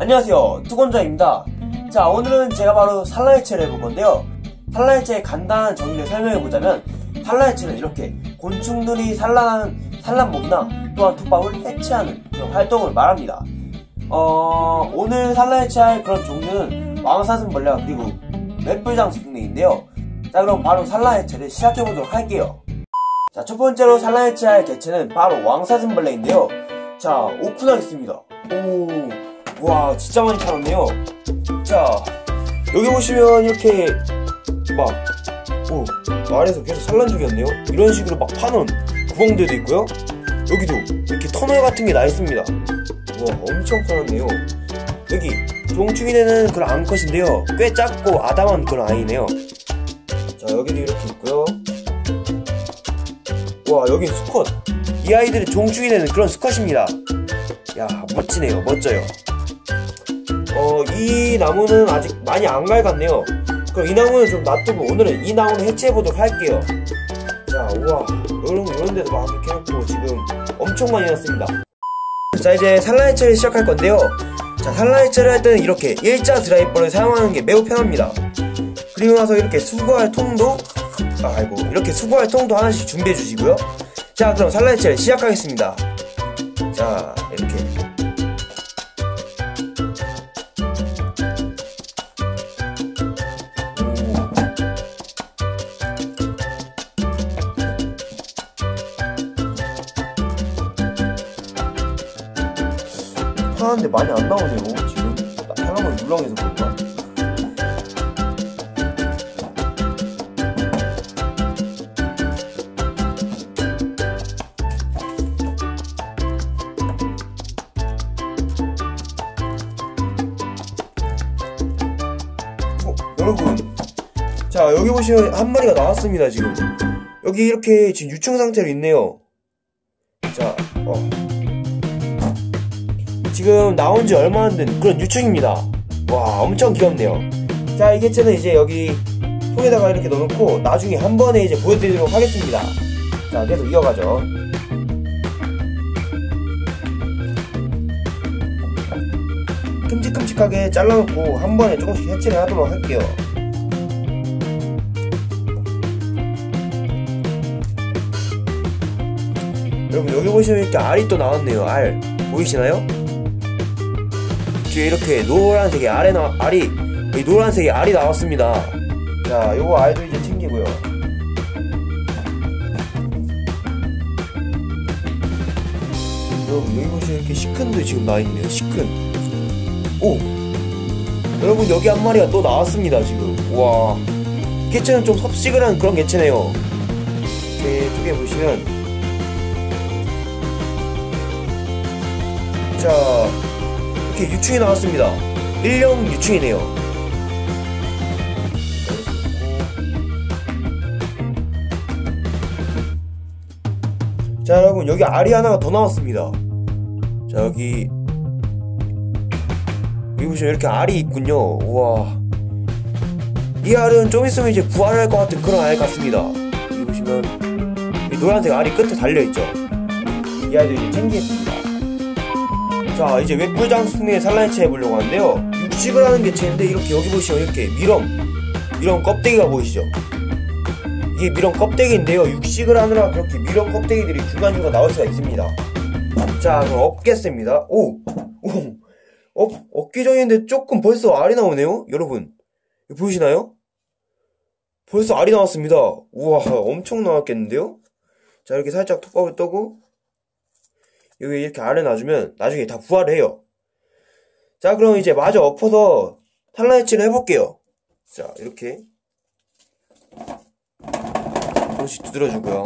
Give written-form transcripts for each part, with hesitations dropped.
안녕하세요, 투건자입니다. 자, 오늘은 제가 바로 산란해체를 해볼 건데요. 산란해체의 간단한 정의를 설명해보자면, 산란해체는 이렇게 곤충들이 산란목이나 또한 톱밥을 해체하는 그런 활동을 말합니다. 오늘 산란해체할 그런 종류는 왕사슴벌레와 그리고 맷불장수 등등인데요. 자, 그럼 바로 산란해체를 시작해보도록 할게요. 자, 첫 번째로 산란해체할 개체는 바로 왕사슴벌레인데요. 자, 오픈하겠습니다. 와, 진짜 많이 팔았네요. 자, 여기 보시면 이렇게 아래에서 계속 산란 중이었네요. 이런 식으로 막 파는 구멍들도 있고요. 여기도 이렇게 터널 같은 게 나 있습니다. 와, 엄청 팔았네요. 여기 종충이 되는 그런 암컷인데요. 꽤 작고 아담한 그런 아이네요. 자, 여기도 이렇게 있고요. 와, 여기 수컷. 이 아이들은 종충이 되는 그런 수컷입니다. 야, 멋지네요. 멋져요. 이 나무는 아직 많이 안 갈갔네요. 그럼 이 나무는 좀 놔두고 오늘은 이 나무는 해체해보도록 할게요. 자, 우와, 이런 데도 막 이렇게 해놓고 지금 엄청 많이 났습니다. 자, 이제 산란해체를 시작할 건데요. 자, 산란해체를 할 때는 이렇게 일자 드라이버를 사용하는 게 매우 편합니다. 그리고 나서 이렇게 수거할 통도 이렇게 수거할 통도 하나씩 준비해 주시고요. 자, 그럼 산란해체를 시작하겠습니다. 자, 이렇게 하는데 많이 안 나오네요. 지금 사람은 물렁해서 그런가? 여러분, 자, 여기 보시면 한 마리가 나왔습니다. 지금 여기 이렇게 지금 유충 상태로 있네요. 자, 지금 나온지 얼마 안 된 그런 유충입니다. 와, 엄청 귀엽네요. 자, 이 개체는 이제 여기 통에다가 이렇게 넣어놓고 나중에 한 번에 이제 보여드리도록 하겠습니다. 자, 계속 이어가죠. 큼직큼직하게 잘라놓고 한 번에 조금씩 해체를 하도록 할게요. 여러분, 여기 보시면 이렇게 알이 또 나왔네요. 알 보이시나요? 뒤에 이렇게 노란색의 이 노란색의 알이 나왔습니다. 자, 요거 알도 이제 챙기고요. 여러분, 여기 보시면 이렇게 시큰도 지금 나있네요. 시큰. 오! 여러분, 여기 한 마리가 또 나왔습니다. 지금. 와, 개체는 좀 섭식을 한 그런 개체네요. 이렇게 쪽에 보시면, 자, 이렇게 유충이 나왔습니다. 일령 유충이네요. 자, 여러분, 여기 알이 하나가 더 나왔습니다. 자, 여기 보시면 이렇게 알이 있군요. 우와, 이 알은 좀 있으면 이제 부활할 것 같은 그런 알 같습니다. 여기 보시면 이 노란색 알이 끝에 달려있죠. 이 알도 이제 챙기겠습니다. 자, 이제 맷불장수의 산란해체 해보려고 하는데요. 육식을 하는 개체인데 이렇게 여기 보시면 이렇게 미럼 껍데기가 보이시죠? 이게 미럼 껍데기인데요. 육식을 하느라 그렇게 미럼 껍데기들이 중간중간 나올 수가 있습니다. 자, 그럼 업겠습니다. 업기 전인데 조금 벌써 알이 나오네요. 여러분, 보이시나요? 벌써 알이 나왔습니다. 우와, 엄청 나왔겠는데요? 자, 이렇게 살짝 톱밥을 떠고 여기 이렇게 알을 놔주면 나중에 다 부활해요. 자, 그럼 이제 마저 엎어서 산란해체를 해볼게요. 자, 이렇게 조금씩 두드려주고요.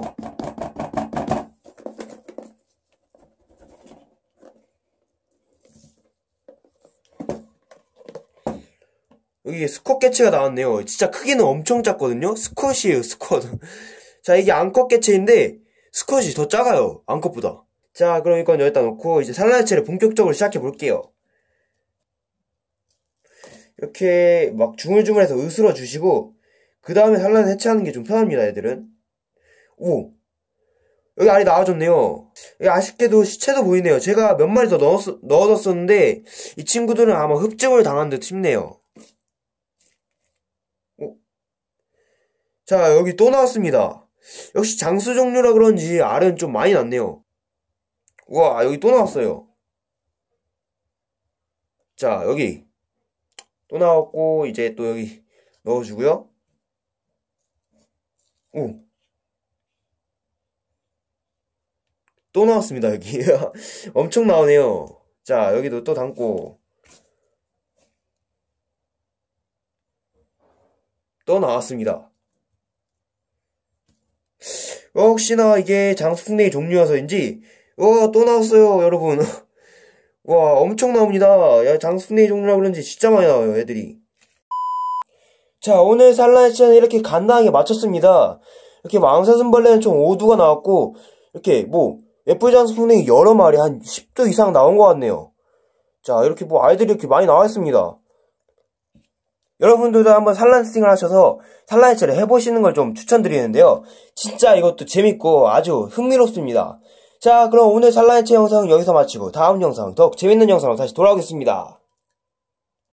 여기 수컷 개체가 나왔네요. 진짜 크기는 엄청 작거든요. 수컷이에요, 수컷. 자, 이게 암컷 개체인데 수컷이 더 작아요, 암컷보다. 자, 그럼 이건 여기다 놓고 이제 산란해체를 본격적으로 시작해 볼게요. 이렇게 막 주물주물해서 으스러 주시고 그 다음에 산란을 해체하는 게 좀 편합니다, 애들은. 오, 여기 알이 나와줬네요. 여기 아쉽게도 시체도 보이네요. 제가 몇 마리 더 넣어뒀었는데 이 친구들은 아마 흡집을 당한 듯 싶네요. 자, 여기 또 나왔습니다. 역시 장수 종류라 그런지 알은 좀 많이 났네요. 우와, 여기 또 나왔어요. 자, 여기 또 나왔고 이제 또 여기 넣어주고요. 오, 또 나왔습니다. 여기 엄청 나오네요. 자, 여기도 또 담고 또 나왔습니다. 혹시나 이게 장수풍뎅이 종류여서인지 또 나왔어요, 여러분. 와, 엄청 나옵니다. 야, 장수풍뎅이 종류라 그런지 진짜 많이 나와요, 애들이. 자, 오늘 산란해체는 이렇게 간단하게 마쳤습니다. 이렇게 망사슴벌레는 총 5두가 나왔고 이렇게 뭐 예쁘게 장수풍뎅이 여러 마리 한 10두 이상 나온 것 같네요. 자, 이렇게 뭐 아이들이 이렇게 많이 나와 있습니다. 여러분들도 한번 산란스팅을 하셔서 산란해체를 해보시는 걸 좀 추천드리는데요. 진짜 이것도 재밌고 아주 흥미롭습니다. 자, 그럼 오늘 산란해체 영상은 여기서 마치고 다음 영상, 더욱 재밌는 영상으로 다시 돌아오겠습니다.